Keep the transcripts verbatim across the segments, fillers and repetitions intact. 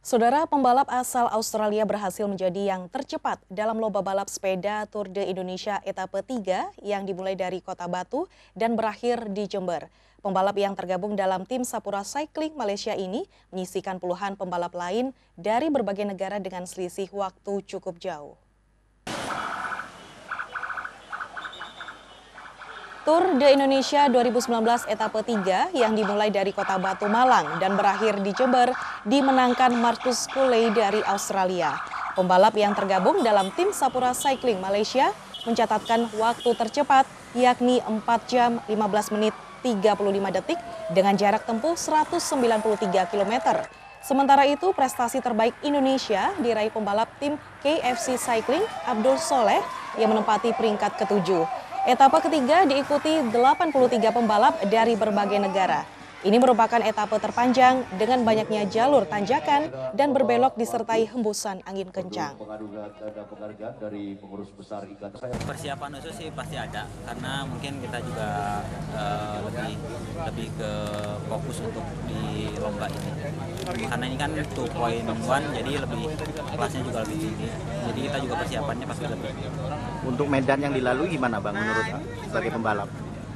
Saudara pembalap asal Australia berhasil menjadi yang tercepat dalam lomba balap sepeda Tour de Indonesia etape tiga yang dimulai dari Kota Batu dan berakhir di Jember. Pembalap yang tergabung dalam tim Sapura Cycling Malaysia ini menyisikan puluhan pembalap lain dari berbagai negara dengan selisih waktu cukup jauh. Tour de Indonesia dua ribu sembilan belas etape tiga yang dimulai dari Kota Batu, Malang dan berakhir di Jember dimenangkan Marcus Cooley dari Australia. Pembalap yang tergabung dalam tim Sapura Cycling Malaysia mencatatkan waktu tercepat yakni empat jam lima belas menit tiga puluh lima detik dengan jarak tempuh seratus sembilan puluh tiga kilometer. Sementara itu prestasi terbaik Indonesia diraih pembalap tim K F C Cycling Abdul Soleh yang menempati peringkat ketujuh. Etapa ketiga diikuti delapan puluh tiga pembalap dari berbagai negara. Ini merupakan etapa terpanjang dengan banyaknya jalur tanjakan dan berbelok disertai hembusan angin kencang. Persiapan khusus sih pasti ada, karena mungkin kita juga uh, lebih lebih ke fokus untuk di lomba ini. Karena ini kan dua koma satu, jadi lebih kelasnya juga lebih tinggi. Jadi kita juga persiapannya pasti lebih. Untuk medan yang dilalui gimana Bang menurut sebagai pembalap?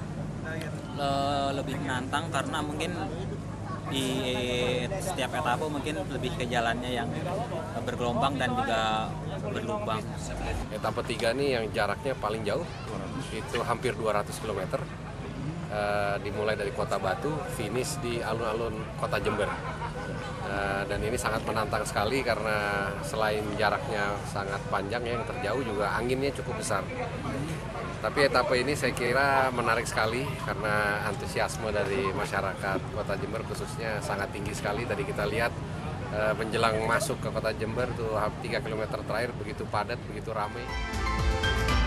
Lebih menantang karena mungkin di setiap etapa mungkin lebih ke jalannya yang bergelombang dan juga berlubang. Etapa tiga nih yang jaraknya paling jauh, itu hampir dua ratus kilometer. Uh, dimulai dari Kota Batu, finish di alun-alun Kota Jember. Uh, dan ini sangat menantang sekali karena selain jaraknya sangat panjang, yang terjauh juga anginnya cukup besar. Tapi etapa ini saya kira menarik sekali karena antusiasme dari masyarakat Kota Jember khususnya sangat tinggi sekali. Tadi kita lihat uh, menjelang masuk ke Kota Jember tuh tiga kilometer terakhir begitu padat, begitu ramai.